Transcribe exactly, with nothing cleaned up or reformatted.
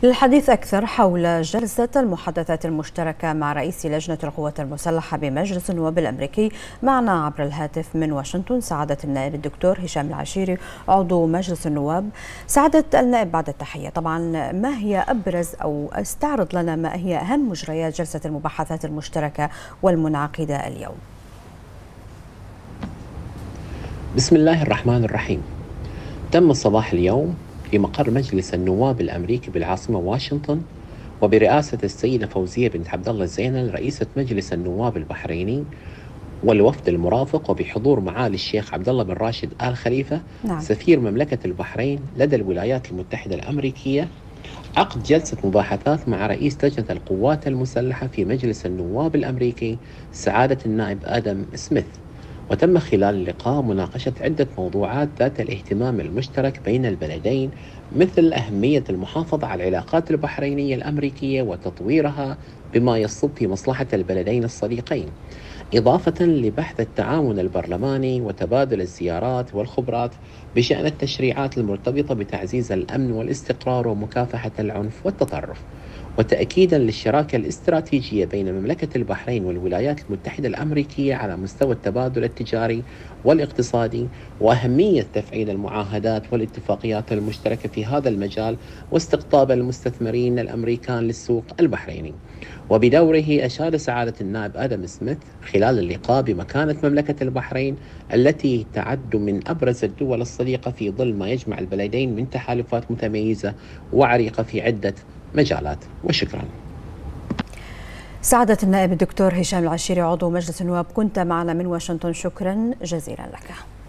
للحديث أكثر حول جلسة المحادثات المشتركة مع رئيس لجنة القوات المسلحة بمجلس النواب الأمريكي معنا عبر الهاتف من واشنطن سعادة النائب الدكتور هشام العشيري عضو مجلس النواب. سعادة النائب، بعد التحية، طبعا ما هي أبرز أو استعرض لنا ما هي أهم مجريات جلسة المباحثات المشتركة والمنعقدة اليوم؟ بسم الله الرحمن الرحيم. تم صباح اليوم في مقر مجلس النواب الأمريكي بالعاصمة واشنطن وبرئاسة السيدة فوزية بنت عبد الله الزينل رئيسة مجلس النواب البحريني والوفد المرافق، وبحضور معالي الشيخ عبد الله بن راشد آل خليفة نعم. سفير مملكة البحرين لدى الولايات المتحدة الأمريكية، عقد جلسة مباحثات مع رئيس لجنة القوات المسلحة في مجلس النواب الأمريكي سعادة النائب آدم سميث. وتم خلال اللقاء مناقشة عدة موضوعات ذات الاهتمام المشترك بين البلدين، مثل أهمية المحافظة على العلاقات البحرينية الأمريكية وتطويرها بما يصب في مصلحة البلدين الصديقين، إضافة لبحث التعاون البرلماني وتبادل الزيارات والخبرات بشأن التشريعات المرتبطة بتعزيز الأمن والاستقرار ومكافحة العنف والتطرف، وتأكيدا للشراكة الاستراتيجية بين مملكة البحرين والولايات المتحدة الأمريكية على مستوى التبادل التجاري والاقتصادي، وأهمية تفعيل المعاهدات والاتفاقيات المشتركة في هذا المجال واستقطاب المستثمرين الأمريكان للسوق البحريني. وبدوره أشاد سعادة النائب آدم سميث خلال اللقاء بمكانة مملكة البحرين التي تعد من أبرز الدول الصديقة في ظل ما يجمع البلدين من تحالفات متميزة وعريقة في عدة مجالات. وشكرا. سعادة النائب الدكتور هشام العشيري عضو مجلس النواب، كنت معنا من واشنطن، شكرا جزيلا لك.